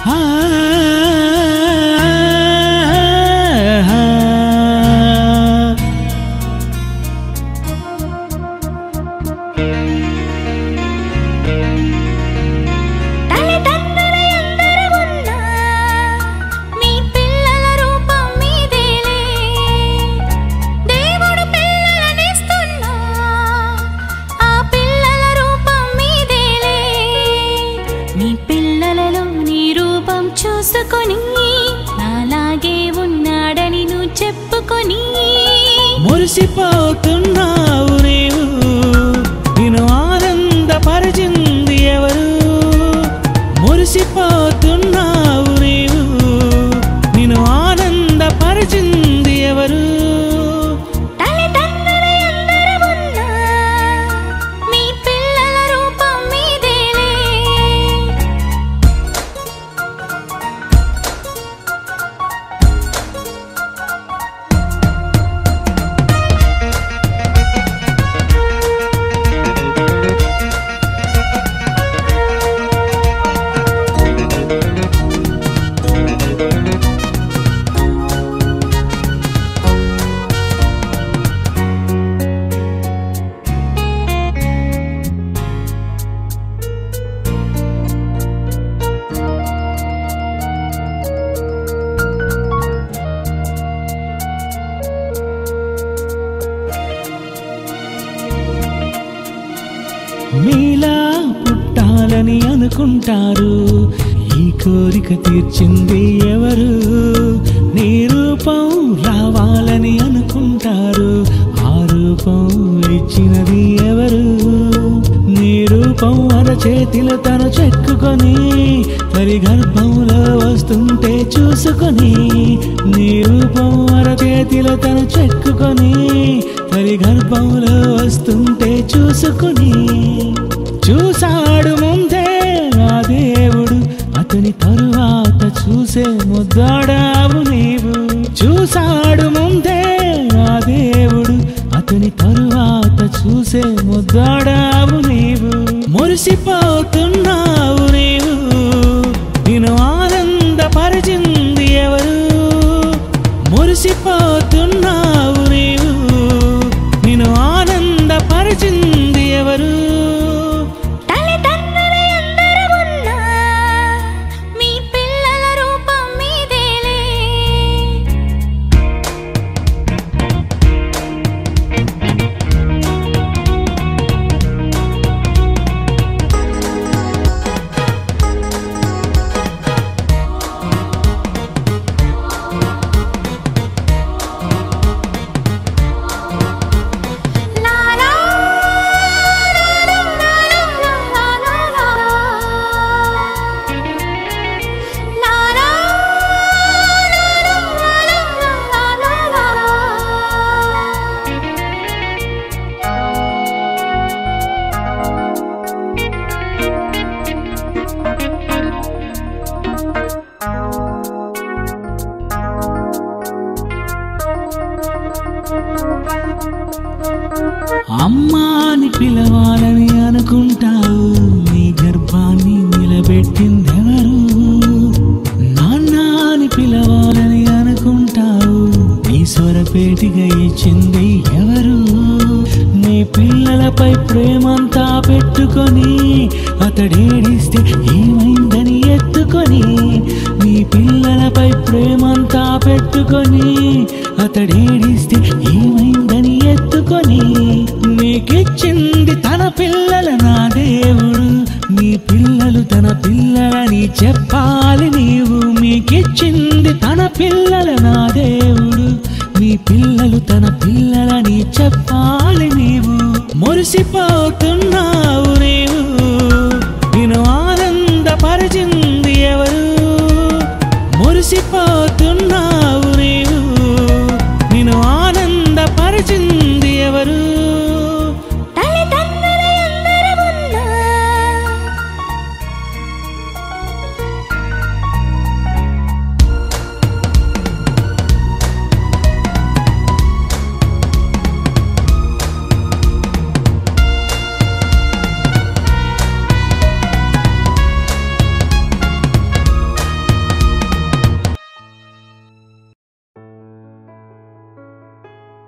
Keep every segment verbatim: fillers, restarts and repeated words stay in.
చూసుకొని నాలాగే ఉన్నాడని నువ్వు చెప్పుకొని మురిసిపోతున్నావు నీవు, నిన్ను ఆనందపరిచింది ఎవరు? మురిసిపోతున్నావు నీవు, నిన్ను ఆనందపరిచింది ఎవరు? మీలా పుట్టాలని అనుకుంటారు, ఈ కోరిక తీర్చింది ఎవరు? నీ రూపం రావాలని అనుకుంటారు, ఆ రూపం ఇచ్చినది ఎవరు? నీ రూపం అరచేతిలో తను చెక్కుకొని మరి గర్భంలో వస్తుంటే చూసుకొని, నీ రూపం అరచేతిలో తను చెక్కుకొని మరి గర్భంలో వస్తుంటే చూసుకొని, చూశాడు ముందే ఆ దేవుడు, అతని తరువాత చూసే ముద్దాడావు నీవు. చూశాడు ముందే ఆ దేవుడు, అతని తరువాత చూసే ముద్దాడావు నీవు. మురిసిపోతున్నావు నీవు, నిన్ను ఆనందపరిచింది ఎవరు? మురిసిపోతున్నావు నీవు, నిన్ను ఆనందపరిచింది ఎవరు? అమ్మాని పిలవాలని అనుకుంటావు, నీ గర్భాన్ని నిలబెట్టిందెవరు? నాన్నని పిలవాలని అనుకుంటావు, నీ స్వరపేటిగా ఇచ్చింది ఎవరు? నీ పిల్లలపై ప్రేమంతా పెట్టుకొని అతడేడిస్తే ఏమైందని ఎత్తుకొని, నీ పిల్లలపై ప్రేమంతా పెట్టుకొని అతడేడిస్తే ఏమైందని ఎత్తుకొని, నీకిచ్చింది తన పిల్లల నా దేవుడు, నీ పిల్లలు తన పిల్లలని చెప్పాలి నీవు. మీకిచ్చింది తన పిల్లల నా దేవుడు, నీ పిల్లలు తన పిల్లలని చెప్పాలి నీవు. మురిసిపోతున్నావు నీవు, నిన్ను ఆనందపరిచింది ఎవరు? మురిసిపోతున్నావు నీవు, నిన్ను ఆనందపరిచింది ఎవరు?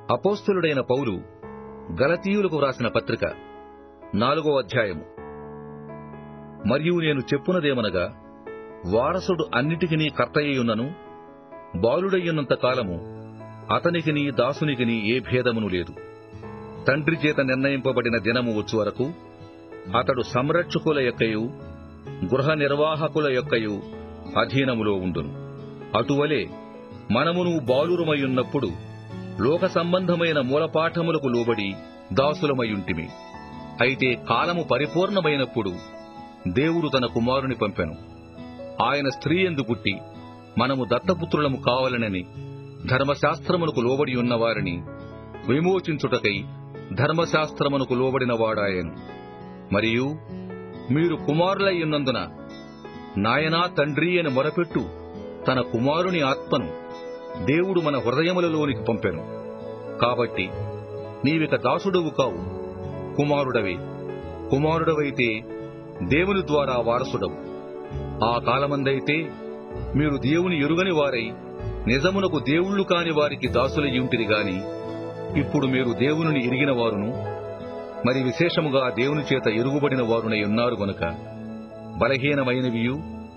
అపోస్తలుడైన పౌలు గలతీయులకు వ్రాసిన పత్రిక నాలుగో అధ్యాయము. మరియు నేను చెప్పునదేమనగా, వారసుడు అన్నిటికినీ కర్తయ్యున్నను బాలుడయ్యున్నంత కాలము అతనికిని దాసునికిని ఏ భేదమును లేదు. తండ్రి చేత నిర్ణయింపబడిన దినము వచ్చు వరకు అతడు సంరక్షకుల యొక్కయు గృహ నిర్వాహకుల యొక్కయు అధీనములో ఉండును. అటువలే మనమును బాలురమయున్నప్పుడు లోక సంబంధమైన మూలపాఠములకు లోబడి దాసులమయుంటిమి. అయితే కాలము పరిపూర్ణమైనప్పుడు దేవుడు తన కుమారుని పంపెను. ఆయన స్త్రీ యందు పుట్టి మనము దత్తపుత్రులము కావాలనని ధర్మశాస్త్రమునకు లోబడి ఉన్నవారిని విమోచించుటకై ధర్మశాస్త్రమునకు లోబడిన వాడాయను. మరియు మీరు కుమారులయ్యున్నందున నాయనా తండ్రి అని మొరపెట్టు తన కుమారుని ఆత్మను దేవుడు మన హృదయములలోనికి పంపెను. కాబట్టి నీవిక దాసుడవు కావు, కుమారుడవే. కుమారుడవైతే దేవుని ద్వారా వారసుడవు. ఆ కాలమందైతే మీరు దేవుని ఎరుగని వారై నిజమునకు దేవుళ్ళు కాని వారికి దాసులయ్యుంటిరి గాని, ఇప్పుడు మీరు దేవునిని ఎరిగిన వారును మరి విశేషముగా దేవుని చేత ఎరుగుబడిన వారునై ఉన్నారు గనుక బలహీనమైనవియు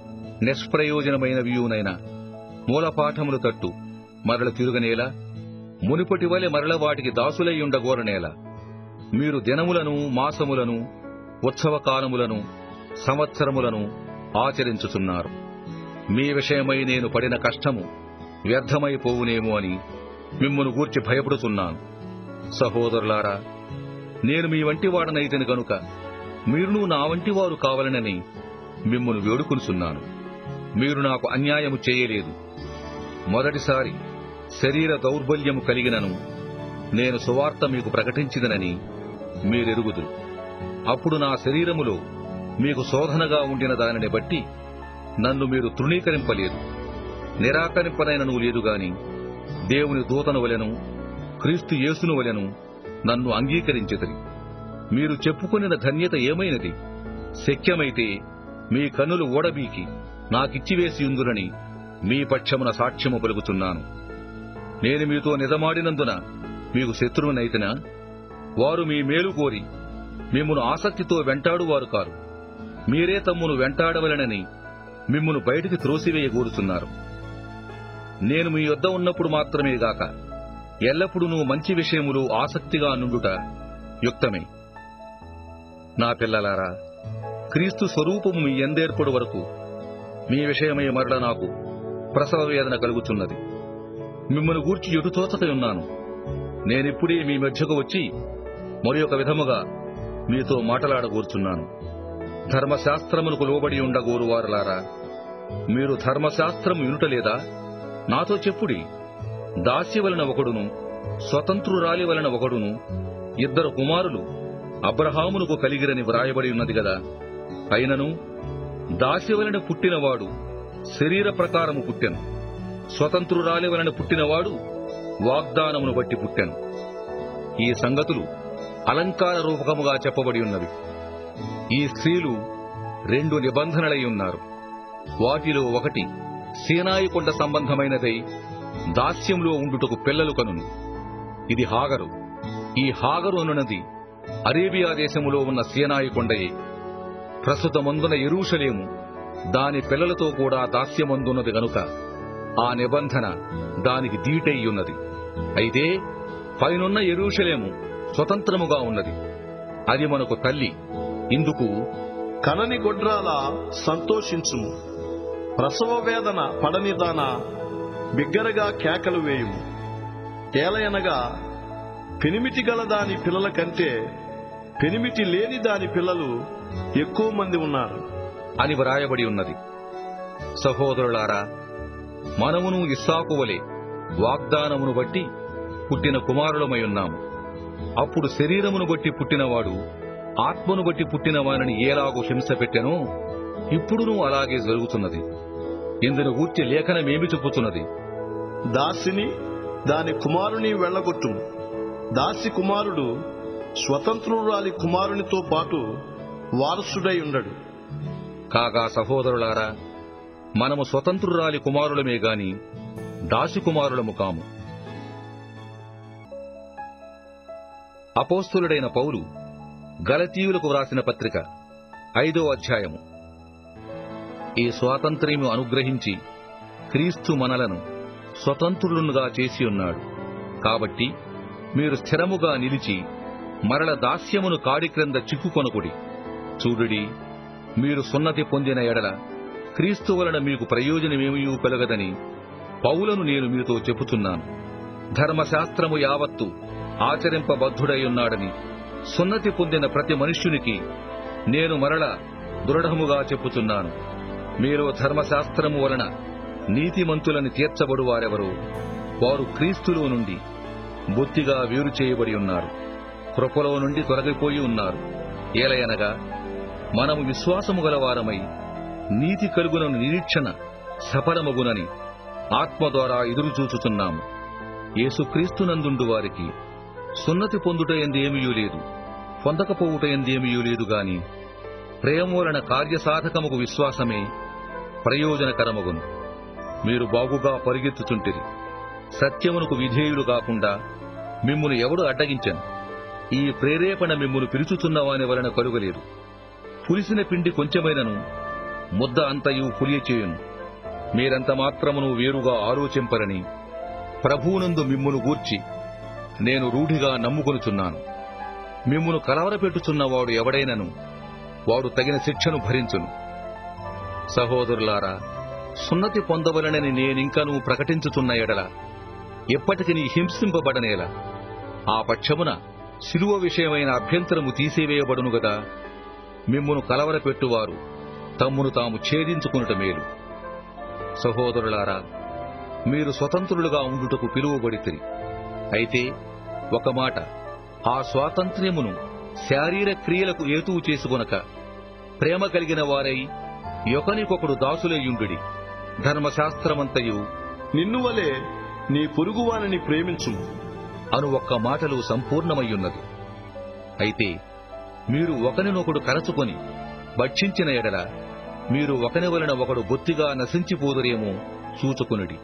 నిష్ప్రయోజనమైనవియునైన మూలపాఠములు తట్టు మరల తిరుగనేలా, మునుపటి వలె మరల వాటికి దాసులయ్యుండగోరనేలా మీరు దినములను మాసములను ఉత్సవ కాలములను సంవత్సరములను ఆచరించుచున్నారు. మీ విషయమై నేను పడిన కష్టము వ్యర్థమైపోవునేమో అని మిమ్మును గూర్చి భయపడుతున్నాను. సహోదరులారా, నేను మీ వంటి వాడనైతిని గనుక మీరును నా వంటి వారు కావాలనని మిమ్మును వేడుకొనుచున్నాను. మీరు నాకు అన్యాయము చేయలేదు. మొదటిసారి శరీర దౌర్బల్యము కలిగినను నేను సువార్త మీకు ప్రకటించిదనని మీరెరుగుదురు. అప్పుడు నా శరీరములో మీకు శోధనగా ఉండిన దానిని బట్టి నన్ను మీరు తృణీకరింపలేదు. నిరాకరింపనైనను లేదుగాని దేవుని దూతను వలెను క్రీస్తు యేసును వలెను నన్ను అంగీకరించెదరి. మీరు చెప్పుకొనిన ధన్యత ఏమైనది? శక్యమైతే మీ కన్నులు ఓడబీకి నాకిచ్చివేసియుందురని మీ పక్షమున సాక్ష్యము పలుకుతున్నాను. నేను మీతో నిజమాడినందున మీకు శత్రువునైతినా? వారు మీ మేలు కోరి మిమ్మును ఆసక్తితో వెంటాడువారు కారు. మీరే తమ్మును వెంటాడవలనని మిమ్మును బయటికి త్రోసివేయగోరుతున్నారు. నేను మీ యొద్ద ఉన్నప్పుడు మాత్రమే గాక ఎల్లప్పుడూ మంచి విషయములు ఆసక్తిగా నుండుట యుక్తమే. నా పిల్లలారా, క్రీస్తు స్వరూపము మీ యందేర్పడు వరకు మీ విషయమై మరల నాకు ప్రసవ వేదన కలుగుతున్నది. మిమ్మల్ని గూర్చి ఎటు తోచకయున్నాను. నేనిప్పుడే మీ మధ్యకు వచ్చి మరి ఒక విధముగా మీతో మాటలాడగోరుచున్నాను. ధర్మశాస్త్రమునకు లోబడి ఉండగోరు వారులారా, మీరు ధర్మశాస్త్రము వినుటలేదా? నాతో చెప్పుడి. దాస్య వలన ఒకడును స్వతంత్రురాలి వలన ఒకడును ఇద్దరు కుమారులు అబ్రహామునకు కలిగిరని వ్రాయబడి ఉన్నది గదా. అయినను దాస్య వలన పుట్టినవాడు శరీర ప్రకారము పుట్టెను, స్వతంత్రురాలి వలన పుట్టినవాడు వాగ్దానమును బట్టి పుట్టెను. ఈ సంగతులు అలంకార రూపకముగా చెప్పబడి ఉన్నవి. ఈ స్త్రీలు రెండు నిబంధనలై ఉన్నారు. వాటిలో ఒకటి సీనాయి కొండ సంబంధమైనదై దాస్యంలో ఉండుటకు పిల్లలు కనును. ఇది హాగరు. ఈ హాగరు అనున్నది అరేబియా దేశములో ఉన్న సీనాయి కొండయే. ప్రస్తుతమందున యెరూషలేము దాని పిల్లలతో కూడా దాస్యమందున్నది గనుక ఆ నిబంధన దానికి దీటయ్యున్నది. అయితే పైనున్న యెరూషలేము స్వతంత్రముగా ఉన్నది. అది మనకు తల్లి. ఇందుకు కనని గొడ్రాల సంతోషించుము, ప్రసవ వేదన పడనిదాన బిగ్గరగా కేకలు వేయుము. ఏలయనగా పెనిమిటి గల దాని పిల్లల కంటే పెనిమిటి లేని దాని పిల్లలు ఎక్కువ మంది ఉన్నారు అని వ్రాయబడి ఉన్నది. సహోదరులారా, మనమును ఇస్సాకు వలె వాగ్దానమును బట్టి పుట్టిన కుమారులమై ఉన్నాము. అప్పుడు శరీరమును బట్టి పుట్టినవాడు ఆత్మను బట్టి పుట్టిన వారిని ఏలాగో హింస పెట్టెనో ఇప్పుడునూ అలాగే జరుగుతున్నది. ఇందును గూర్చి లేఖనమేమి చెప్పుతున్నది? దాసిని దాని కుమారుని వెళ్లగొట్టుము. దాసి కుమారుడు స్వతంత్రురాలి కుమారునితో పాటు వారసుడై ఉండడు. కాగా సహోదరులారా, మనము స్వతంత్రురాలి కుమారులమే గాని దాసి కుమారులము కాము. అపోస్తలుడైన పౌలు గలతీయులకు వ్రాసిన పత్రిక ఐదో అధ్యాయము. ఈ స్వాతంత్ర్యము అనుగ్రహించి క్రీస్తు మనలను స్వతంత్రులుగా చేసి ఉన్నాడు. కాబట్టి మీరు స్థిరముగా నిలిచి మరల దాస్యమును కాడి క్రింద చిక్కుకొనకుడి. చూడుడి, మీరు సున్నతి పొందిన ఎడల క్రీస్తు వలన మీకు ప్రయోజనమేమీ కలగదని పౌలను నేను మీతో చెప్పుచున్నాను. ధర్మశాస్త్రము యావత్తు ఆచరింపబద్ధుడై ఉన్నాడని సున్నతి పొందిన ప్రతి మనుష్యునికి నేను మరల దృఢముగా చెప్పుచున్నాను. మీరు ధర్మశాస్త్రము వలన నీతిమంతులని తీర్చబడువారెవరో వారు క్రీస్తులో నుండి బొత్తిగా వేరు చేయబడి ఉన్నారు, కృపలో నుండి తొలగిపోయి ఉన్నారు. ఏలయనగా మనము విశ్వాసము గలవారమై నీతి కలుగునను నిరీక్షణ సఫలమగునని ఆత్మ ద్వారా ఎదురుచూచుచున్నాము. యేసుక్రీస్తునందుండు వారికి సున్నతి పొందుట ఎందేమీ లేదు, పొందకపోవుట ఎందేమీ లేదు గాని ప్రేమ వలన కార్యసాధకముకు విశ్వాసమే ప్రయోజనకరమగును. మీరు బాగుగా పరిగెత్తుచుంటిరి. సత్యమునకు విధేయులు కాకుండా మిమ్మును ఎవడు అడ్డగించెను? ఈ ప్రేరేపణ మిమ్మును పిలుచుచున్న వాని వలన కలుగలేదు. పులిసిన పిండి కొంచెమైనను ముద్ద అంతయు పులియచేయును. మీరంత మాత్రమును వేరుగా ఆలోచింపరని ప్రభువునందు మిమ్మును గూర్చి నేను రూఢిగా నమ్ముకొనుచున్నాను. మిమ్మును కలవరపెట్టుచున్నవాడు ఎవడైనను వాడు తగిన శిక్షను భరించును. సహోదరులారా, సున్నతి పొందవలనని నేనింకనూ ప్రకటించుచున్న ఎడల ఎప్పటికి నీ హింసింపబడనేలా ఆ పక్షమున శిలువ విషయమైన అభ్యంతరము తీసివేయబడును గదా. మిమ్మును కలవరపెట్టువారు తమ్మును తాము ఛేదించుకునుట మేలు. సహోదరులారా, మీరు స్వతంత్రులుగా ఉండుటకు పిలువబడితిరి. అయితే ఒక మాట, ఆ స్వాతంత్ర్యమును శారీర క్రియలకు ఏతువు చేసుకొనక ప్రేమ కలిగిన వారై ఒకనికొకడు దాసులయ్యుండుడి. ధర్మశాస్త్రమంతయు నిన్ను వలె నీ పొరుగువానిని ప్రేమించుము అను ఒక్క మాటలు సంపూర్ణమయ్యున్నది. అయితే మీరు ఒకనినొకడు కరచుకొని భక్షించిన ఎడల మీరు ఒకని వలన ఒకడు బొత్తిగా నశించిపోదురేమో చూచుకునుడి.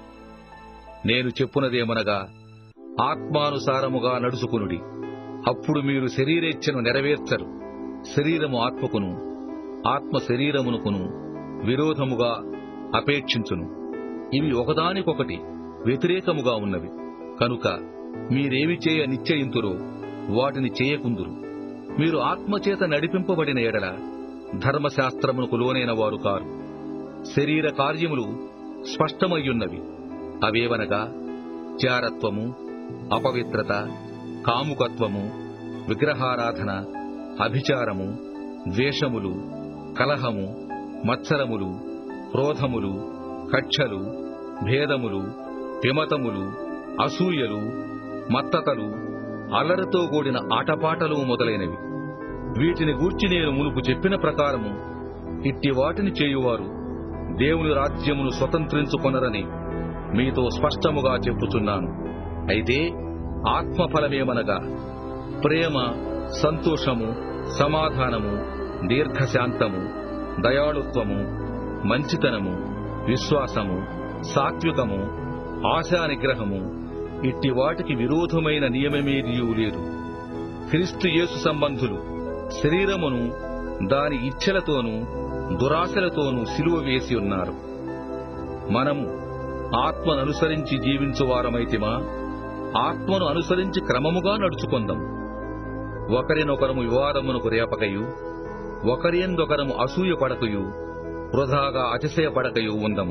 నేను చెప్పునదేమనగా, ఆత్మానుసారముగా నడుచుకునుడి. అప్పుడు మీరు శరీరేచ్ఛను నెరవేర్చరు. శరీరము ఆత్మకును, ఆత్మ శరీరమునకును విరోధముగా అపేక్షించును. ఇవి ఒకదానికొకటి వ్యతిరేకముగా ఉన్నవి. కనుక మీరేవి చేయ నిశ్చయింతురో వాటిని చేయకుందురు. మీరు ఆత్మచేత నడిపింపబడిన ఎడల ధర్మశాస్త్రమునకు లోనైన వారు కారు. శరీర కార్యములు స్పష్టమయ్యున్నవి. అవేవనగా జారత్వము, అపవిత్రత, కాముకత్వము, విగ్రహారాధన, అభిచారము, ద్వేషములు, కలహము, మత్సరములు, క్రోధములు, కక్షలు, భేదములు, విమతములు, అసూయలు, మత్తతలు, అల్లరితో కూడిన ఆటపాటలు మొదలైనవి. వీటిని గూర్చి నేను మునుపు చెప్పిన ప్రకారము ఇట్టి వాటిని చేయువారు దేవుని రాజ్యమును స్వతంత్రించుకొనరని మీతో స్పష్టముగా చెప్పుచున్నాను. అయితే ఆత్మఫలమేమనగా ప్రేమ, సంతోషము, సమాధానము, దీర్ఘశాంతము, దయాళుత్వము, మంచితనము, విశ్వాసము, సాత్వికము, ఆశానిగ్రహము. ఇట్టి వాటికి విరోధమైన నియమమేదియూ లేదు. క్రీస్తు యేసు సంబంధులు శరీరమును దాని ఇచ్ఛలతోనూ దురాశలతోనూ సిలువ వేసి ఉన్నారు. మనము ఆత్మను అనుసరించి జీవించువారమైతిమా? ఆత్మను అనుసరించి క్రమముగా నడుచుకొందాం. ఒకరినొకరము వివాదమునకు రేపకయు, ఒకరియందొకరము అసూయ పడకయు, వృధాగా అతిశయపడకయు ఉందము.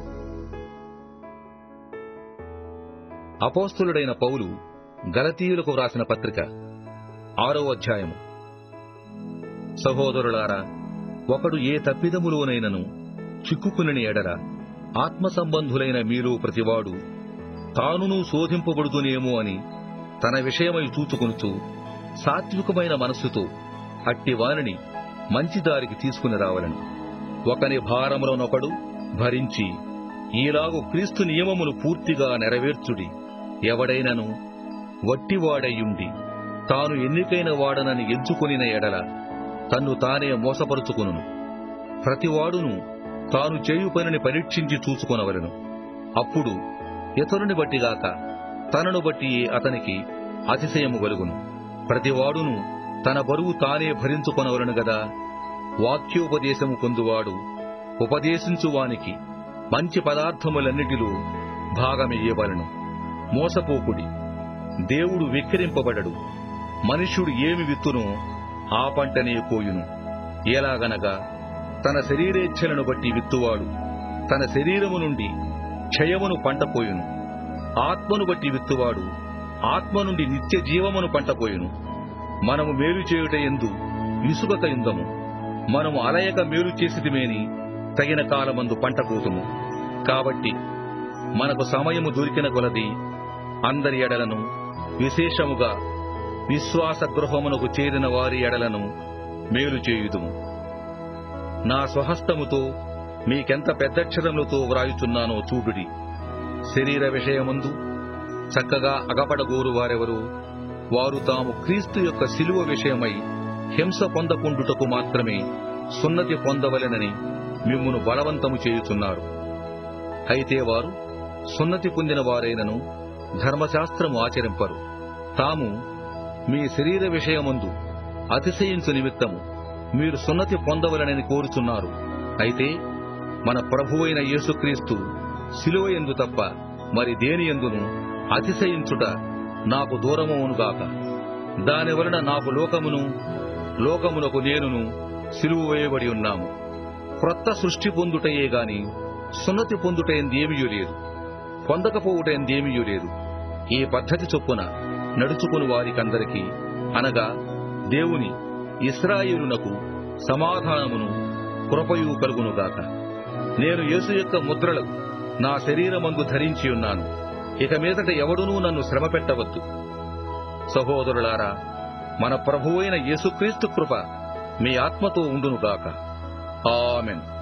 అపోస్తలుడైన పౌలు గలతీయులకు వ్రాసిన పత్రిక ఆరో అధ్యాయము. సహోదరులారా, ఒకడు ఏ తప్పిదములోనైనను చిక్కుకుని ఎడల ఆత్మ సంబంధులైన మీలో ప్రతివాడు తానును శోధింపబడుతునేమో అని తన విషయమై చూచుకొనుచు సాత్వికమైన మనస్సుతో అట్టి వానిని మంచి దారికి తీసుకుని రావాలని ఒకని భారములనొకడు భరించి ఈలాగు క్రీస్తు నియమమును పూర్తిగా నెరవేర్చుడి. ఎవడైనను వట్టివాడయుండి తాను ఎన్నికైన వాడనని ఎంచుకొనిన ఎడల తన్ను తానే మోసపరుచుకొనును. ప్రతివాడును తాను చేయు పనిని పరీక్షించి చూచుకొనవలెను. అప్పుడు ఇతరుని బట్టిగాక తనను బట్టి అతనికి అతిశయము కలుగును. ప్రతివాడును తన బరువు తానే భరించుకొనవలను గదా. వాక్యోపదేశము పొందువాడు ఉపదేశించువానికి మంచి పదార్థములన్నిటిలో భాగమియ్యవలను. మోసపోకుడి, దేవుడు వెక్కిరింపబడడు. మనుష్యుడు ఏమి విత్తునో ఆ పంటనే కోయును. ఎలాగనగా తన శరీరేచ్ఛలను బట్టి విత్తువాడు తన శరీరము నుండి క్షయమును పంటపోయును. ఆత్మను బట్టి విత్తువాడు ఆత్మ నుండి నిత్య జీవమును పంటపోయును. మనము మేలు చేయుట యందు విసుగక యుందము. మనము అలయక మేలు చేసిదిమేని తగిన కాలమందు పంట కోతుము. కాబట్టి మనకు సమయము దొరికిన కొలది అందరి ఎడలను, విశేషముగా విశ్వాస గృహమునకు చేరిన వారి ఎడలను మేలు చేయుదుము. నా స్వహస్తముతో మీకెంత పెద్దక్షరములతో వ్రాయుచున్నానో చూడుడి. శరీర విషయమందు చక్కగా అగపడగోరు వారెవరు? వారు తాము క్రీస్తు యొక్క శిలువ విషయమై హింస పొందకుండుటకు మాత్రమే సున్నతి పొందవలెనని మిమ్మును బలవంతము చేయుచున్నారు. అయితే వారు సున్నతి పొందిన వారైనను ధర్మశాస్త్రము ఆచరింపరు. తాము మీ శరీర విషయమందు అతిశయించు నిమిత్తము మీరు సున్నతి పొందవలనని కోరుచున్నారు. అయితే మన ప్రభువైన యేసుక్రీస్తు శిలువ యందు తప్ప మరి దేని యందును అతిశయించుట నాకు దూరమవునుగాక. దానివలన నాకు లోకమును, లోకమునకు నేనును సిలువ వేయబడి ఉన్నాము. క్రొత్త సృష్టి పొందుటయే గాని సున్నతి పొందుటయందేమియూ లేదు, పొందకపోవుటయందేమియూ లేదు. ఈ పద్ధతి చొప్పున నడుచుకుని వారికందరికీ, అనగా దేవుని ఇశ్రాయేలునకు సమాధానమును కృపయు కలుగునుగాక. నేను యేసు యొక్క ముద్రలు నా శరీరమందు ధరించి ఉన్నాను. ఇక మీదట ఎవడునూ నన్ను శ్రమ పెట్టవద్దు. సహోదరులారా, మన ప్రభువైన యేసుక్రీస్తు కృప మీ ఆత్మతో ఉండునుగాక. ఆమెన్.